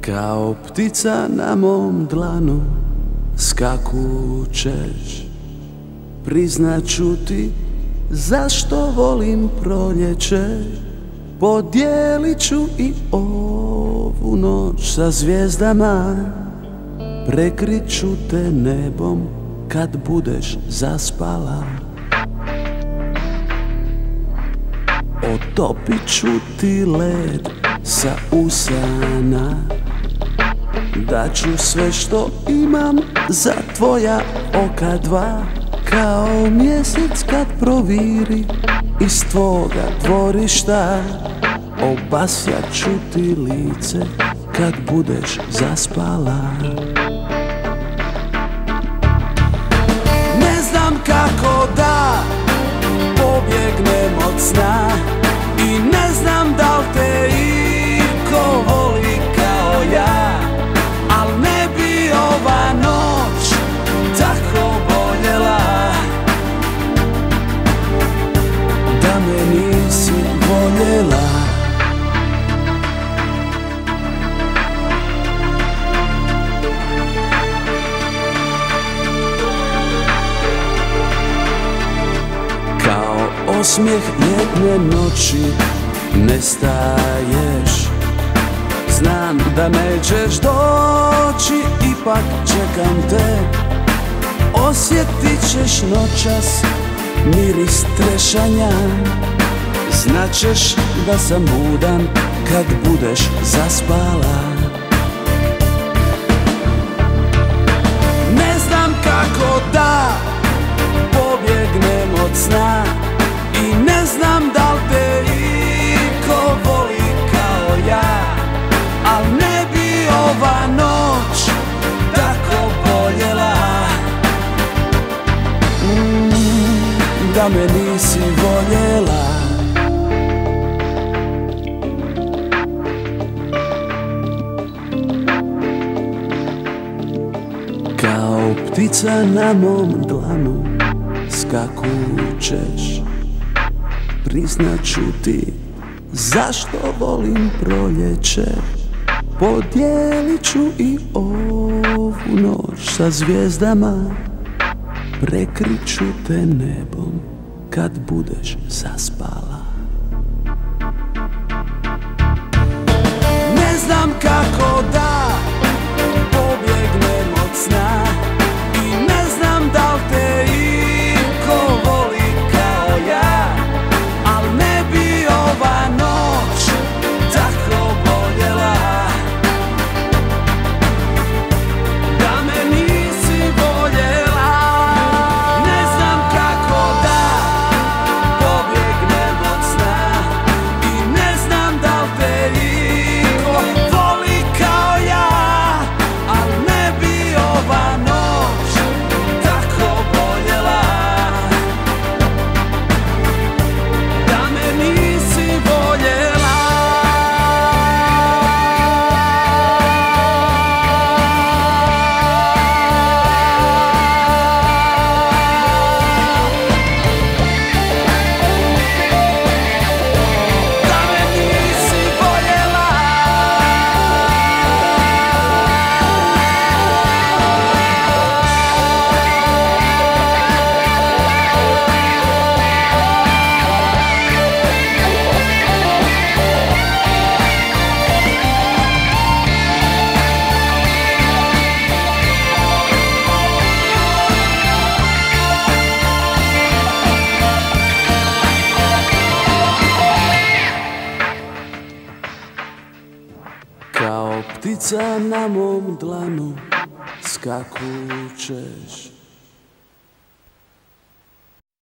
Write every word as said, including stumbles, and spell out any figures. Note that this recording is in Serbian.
Kao ptica na mom dlanu skakućeš. Priznat ću ti zašto volim proljeće. Podijelit ću i ovu noć sa zvijezdama. Prekrit ću te nebom kad budeš zaspala. Otopit ću ti led sa usana. Daću sve što imam za tvoja oka dva. Kao mjesec kad proviri iz tvoga dvorišta. Obasjat ću ti lice kad budeš zaspala. Ne znam kako da pobjegnem od sna i ne znam da li te iko voli kao ja. Al ne bi ova noć tako boljela da me nisi voljela. Kao osmijeh ljetne noći nestaješ. Znam da nećeš doći, ipak čekam te. Osjetit ćeš noćas miris trešanja. Znaćeš da sam budan kad budeš zaspala. Ne znam kako da pobjegnem od sna i ne znam da li te iko voli kao ja. Al ne bi ova noć tako boljela mm, da me nisi voljela. Kao ptica na mom dlanu skakućeš. Priznat ću ti zašto volim proljeće. Podijelit ću i ovu noć sa zvijezdama. Prekrit ću te nebom kad budeš zaspala. Ne znam kako da pobjegnem od sna i ne znam da li te iko voli kao ja. Al ne bi ova noć tako boljela da me nisi voljela. Ne znam kako da pobjegnem od sna i ne znam da li te iko voli kao ja. Al ne bi ova noć tako boljela da me nisi voljela. Da me nisi voljela. Kao ptica na mom dlanu skakućeš.